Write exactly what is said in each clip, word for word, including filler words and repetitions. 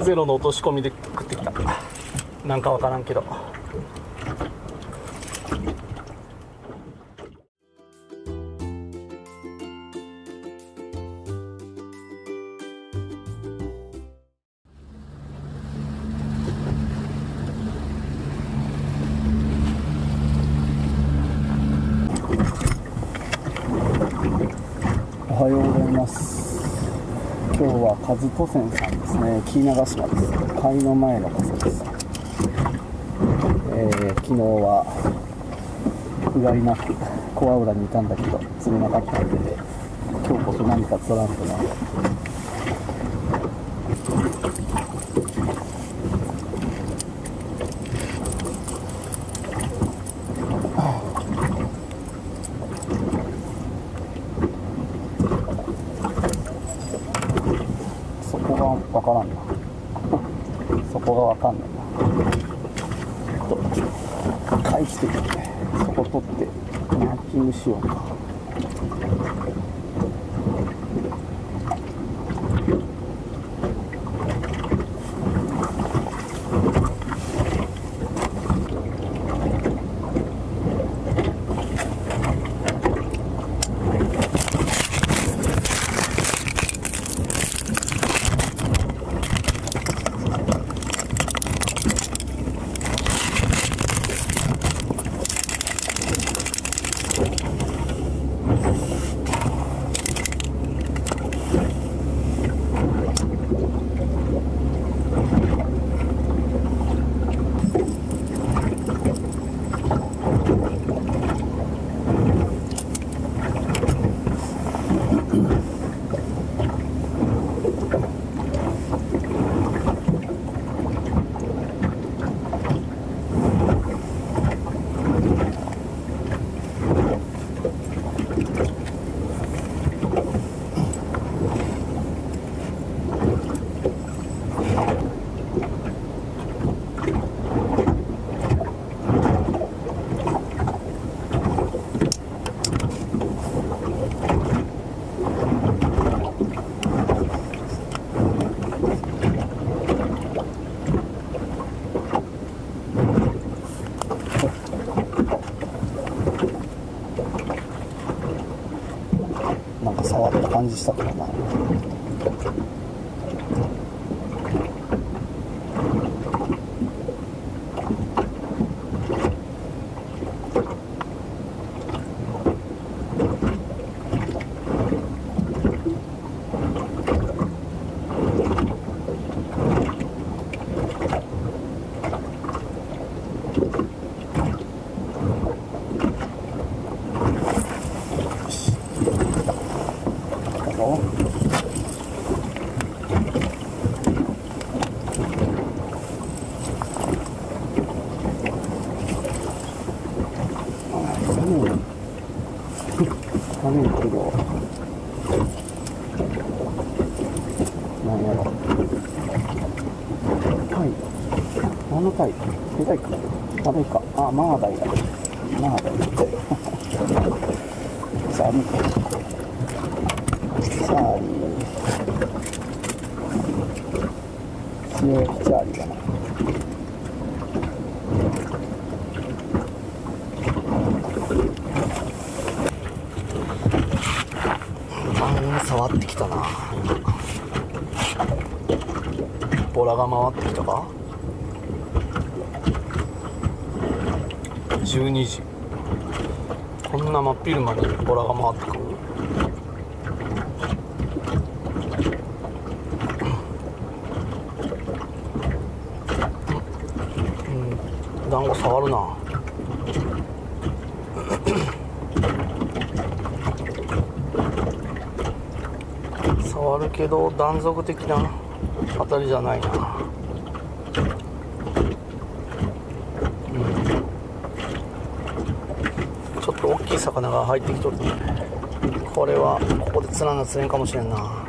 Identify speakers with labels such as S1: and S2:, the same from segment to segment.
S1: ゼロの落とし込みで食ってきた。なんかわからんけど。
S2: おはようございます。今日は和都線さんですね。紀伊長島です。貝の前の傘です。えー、昨日はうがいなく小河浦にいたんだけど釣れなかったんで、今日こそ何か釣らんとな。そこがわからんな。そこがわかんないな。と返してきて、そこ取ってマーキングしようか。なんか触った感じしたからな。何やけど、何やろ、タイ、何のタイ、でかいか、マダイか、あ、マーダイだ、マーダイザル、チャーリー、塩焼きチャーリーだな。触ってきたな。ボラが回ってきたか。じゅうにじ、こんな真っ昼間にボラが回ってくる。うん、団子触るな。触るけど断続的な当たりじゃないな。うん、ちょっと大きい魚が入ってきとる。これはここで釣らな釣れんかもしれんな。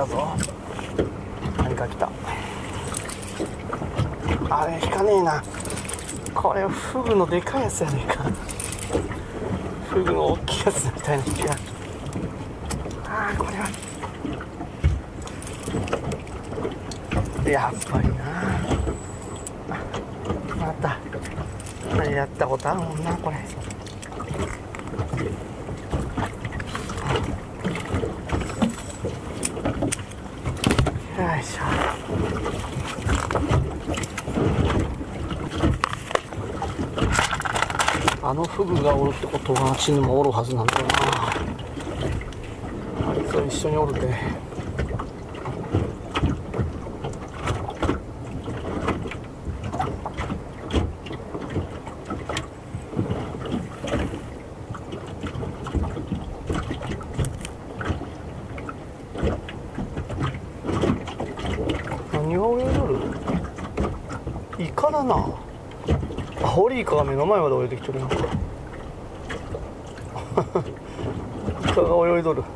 S1: たぞ。何か来た。あれ引かねえな。これフグのでかいやつやねえか。フグの大きいやつみたいな引きが。ああこれはやっぱりな。またやったことあるもんなこれ。よいしょ。あのフグがおるってことはあっちにもおるはずなんだよな。あいつは一緒におるで。何が泳いどる？イカだな。アホリイカが目の前まで泳いできてるな。イカが泳いどる。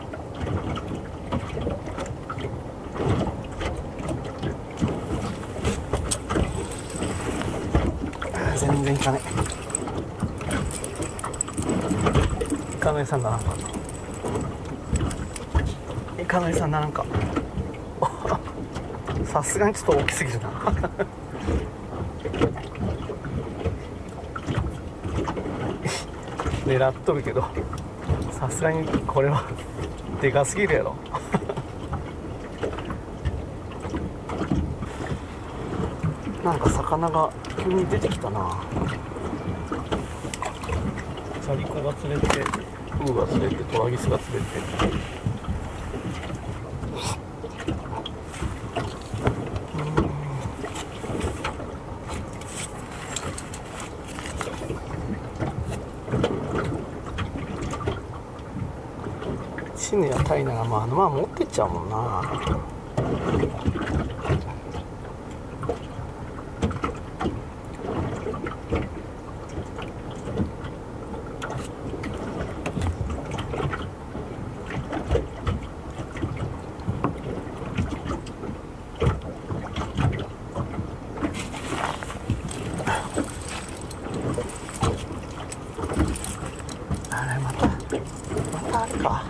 S1: 全然いかねえ。イカの餌にならんか。イカの餌にならんか。さすがにちょっと大きすぎるな。狙っとるけどさすがにこれはでかすぎるやろ。なんか魚が急に出てきたな。チャリコが釣れてフグが釣れてトラギスが釣れて。チヌやタイならまああのまま持ってっちゃうもんな。あれまたまたあれか。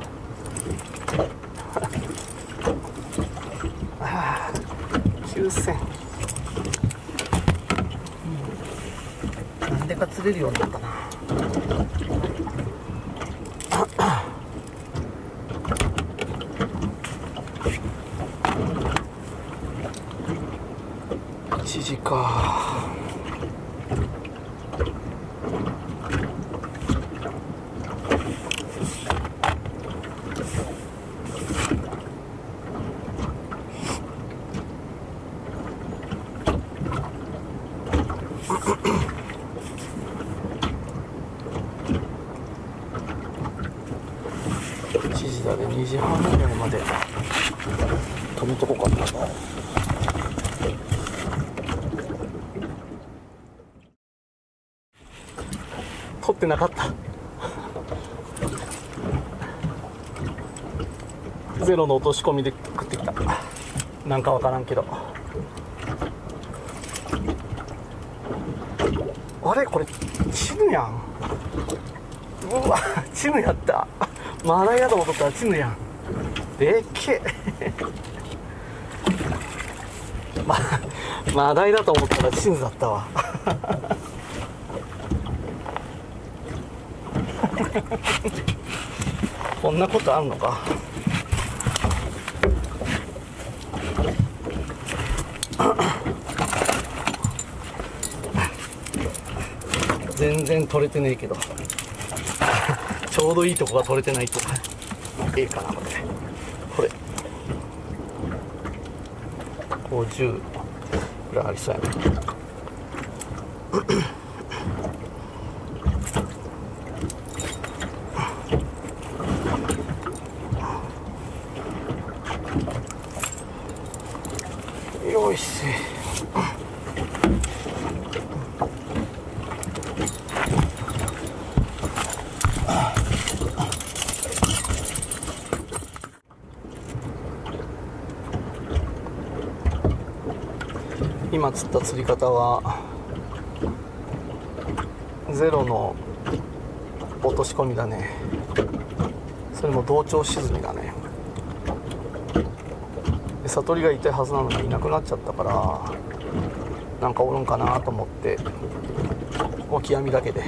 S1: ああきゅうせん、うん、なんでか釣れるようになったな。いちじか。いちじだね。にじはんぐらいまで止めとこうかな。取ってなかった。ゼロの落とし込みで食ってきた。なんかわからんけど。あれこれチヌやん。うわチヌやった。マダイやと思っとったらチヌやん。でっけえ。まマダイだと思ったらチヌだったわ。こんなことあんのか。全然取れてねえけどちょうどいいとこが取れてないといいかな。これこれごじゅうぐらいありそうやね。よいし今釣った釣り方はゼロの落とし込みだね。それも同調沈みだね。で悟りがいたはずなのにいなくなっちゃったから、なんかおるんかなと思ってオキ網だけで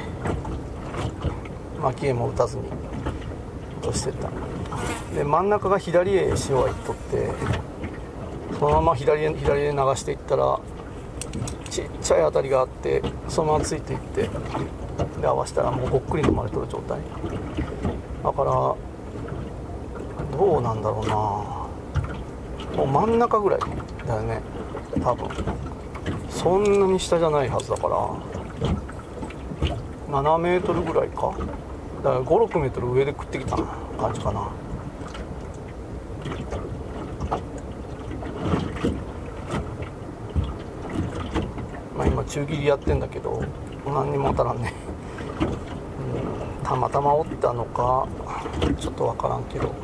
S1: 巻き絵も打たずに落としてった。で真ん中が左へ潮が行っとって、そのまま左へ左へ流していったらちっちゃい当たりがあって、そのままついていってで合わせたらもうごっくり飲まれとる状態だから、どうなんだろうな、もう真ん中ぐらいだよね多分。そんなに下じゃないはずだからななメートルぐらいか、だからごろくメートル上で食ってきた感じかな。まあ今中切りやってんだけど何にも当たらんね、うん、たまたま折ったのかちょっとわからんけど、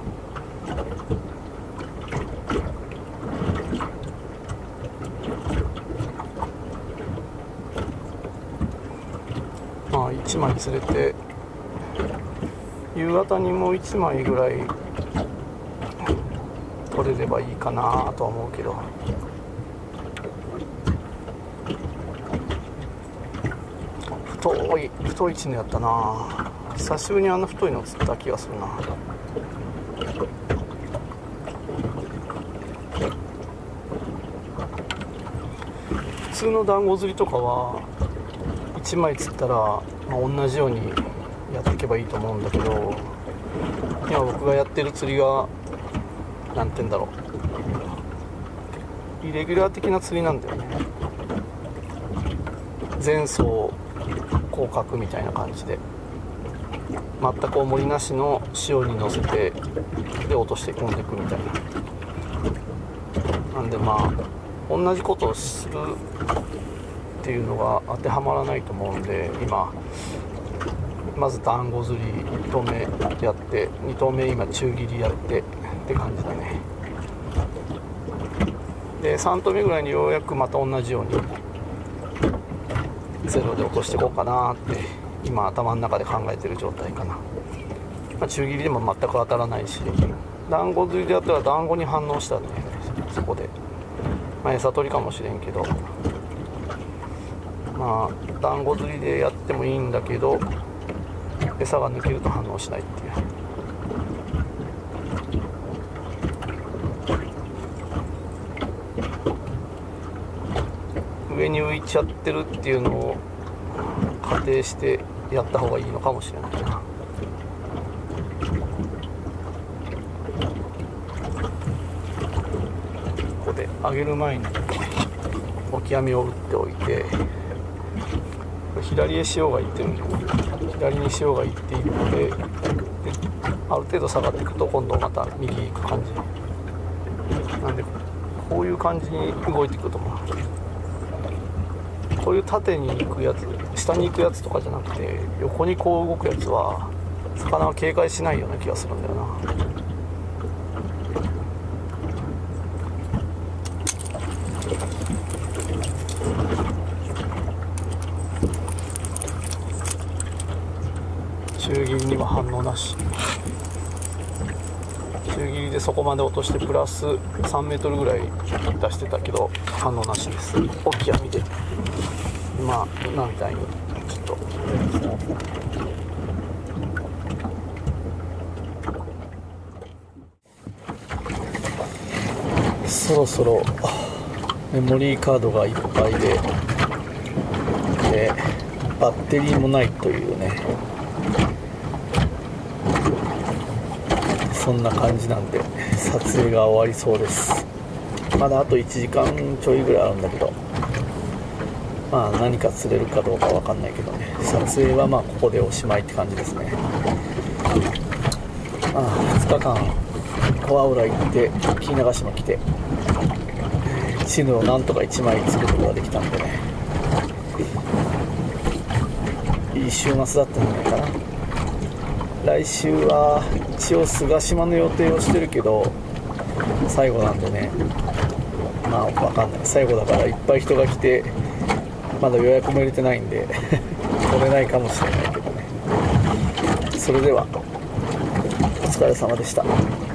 S1: まあいちまい釣れて夕方にもういちまいぐらい取れればいいかなとは思うけど、太い太いチヌやったな。久しぶりにあんな太いの釣った気がするな。普通の団子釣りとかはいちまい釣ったら、まあ、同じようにやっていけばいいと思うんだけど、今僕がやってる釣りがなんて言うんだろう、イレギュラー的な釣りなんだよね。前走広角みたいな感じで全く重りなしの潮に乗せてで落として込んでいくみたいな。なんでまあ同じことをするっていうのが当てはまらないと思うんで、今まず団子釣りいち投目やって、に投目今中切りやってって感じだね。でさん投目ぐらいにようやくまた同じようにゼロで落としていこうかなって今頭の中で考えてる状態かな。まあ、中切りでも全く当たらないし、団子釣りでやったら団子に反応したね、そこで、まあ、餌取りかもしれんけど、まあ団子釣りでやってもいいんだけど餌が抜けると反応しないっていう。上に浮いちゃってるっていうのを仮定してやった方がいいのかもしれないな。ここで上げる前にオキ網を打っておいて、左へ潮が行ってるんで、左に潮が行っていって、である程度下がっていくと今度また右行く感じなんで、こういう感じに動いていくと思う。こういう縦に行くやつ、下に行くやつとかじゃなくて横にこう動くやつは魚は警戒しないような気がするんだよな。中切りには反応なし。中切りでそこまで落としてプラスさんメートルぐらい出してたけど反応なしです。大きい網で今今みたいにちょっとそろそろメモリーカードがいっぱいで、でバッテリーもないというね、そんな感じなんで撮影が終わりそうです。まだあといちじかんちょいぐらいあるんだけど、まあ何か釣れるかどうかわかんないけどね、撮影はまあここでおしまいって感じですね。まあふつかかん小浦行って紀伊長島来てチヌをなんとかいちまい釣ることができたんでね、いい週末だったんじゃないかな。来週は一応菅島の予定をしてるけど最後なんでね、ままあ分かんない、最後だからいっぱい人が来てまだ予約も入れてないんで取れないかもしれないけどね。それではお疲れ様でした。